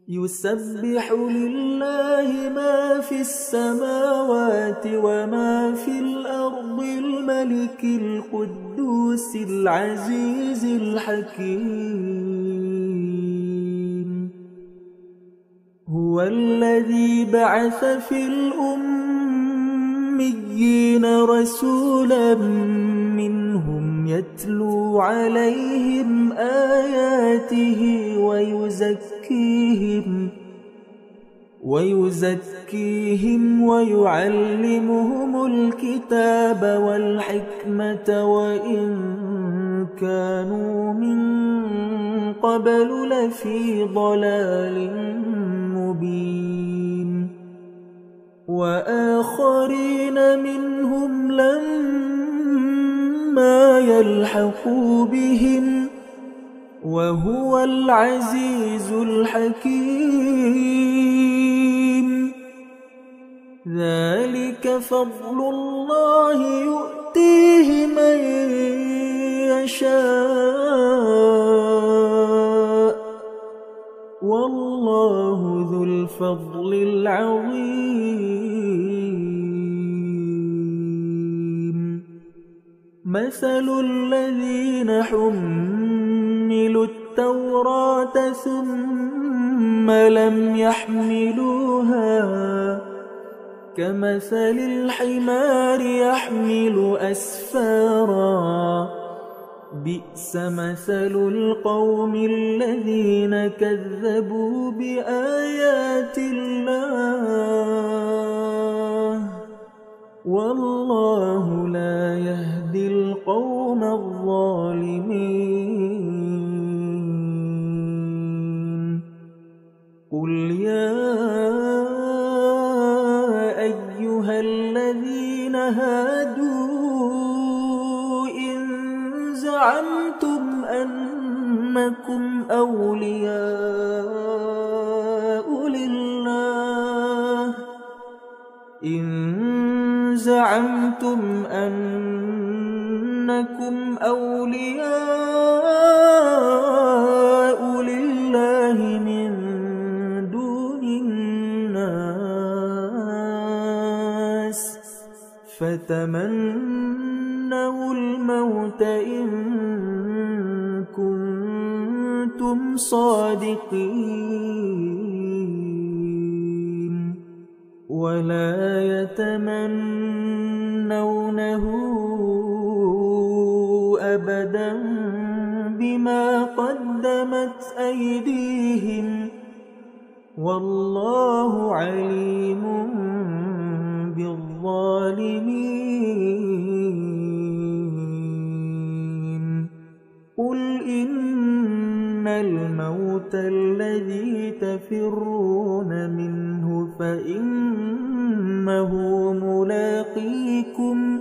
يسبح لله ما في السماوات وما في الأرض الملك القدوس العزيز الحكيم. هو الذي بعث في الأميين رسولا منهم يتلو عليهم آياته ويزكيهم ويعلمهم الكتاب والحكمة وإن كانوا من قبل لفي ضلال مبين. وآخرين منهم لما يلحقوا بهم وهو العزيز الحكيم. ذلك فضل الله يؤتيه من يشاء والله ذو الفضل العظيم. مثل الذين حملوا التوراة ثم لم يحملوها كمثل الحمار يحمل أسفارا بئس مثل القوم الذين كذبوا بآيات الله والله لا يهدي القوم الظالمين. قل يا أيها الذين هادوا إن زعمتم أنكم أولياء لله من دون الناس فتمنوا الموت إن كنتم صادقين ولا يتمنونه أبدا بما قدمت أيديهم والله عليم بالظالمين. قل إن الموت الذي تفرون منه فإنه ملاقيكم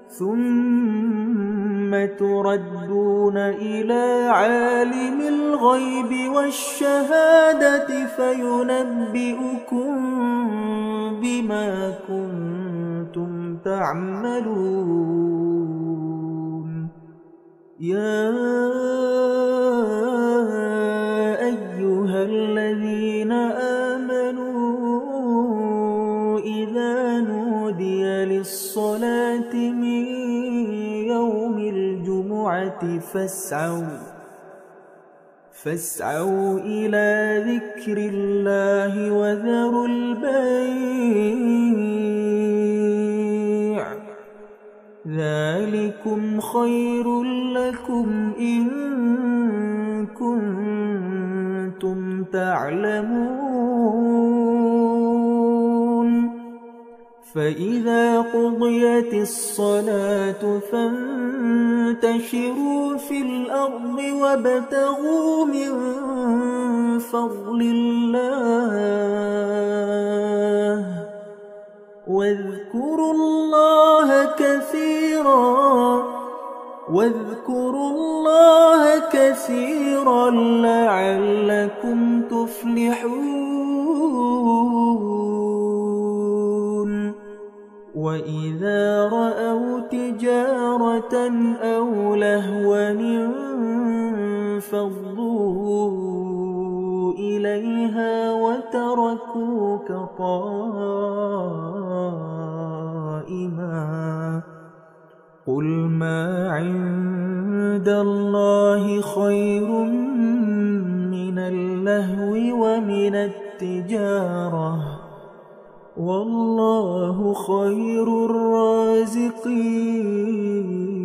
ثم تردون إلى عالم الغيب والشهادة فينبئكم بما كنتم تعملون. يا أيها الذين آمنوا إذا نودي للصلاة من يوم الجمعة فاسعوا إلى ذكر الله وذروا البيع ذلكم خير لكم إن كنتم تعلمون. فإذا قضيت الصلاة فانتشروا في الأرض وابتغوا من فضل الله واذكروا الله كثيرا لعلكم تفلحون. وإذا رأوا تجارة أو لهوا انفضوا إليها قائما قل ما عند الله خير من اللهو ومن التجارة والله خير الرازقين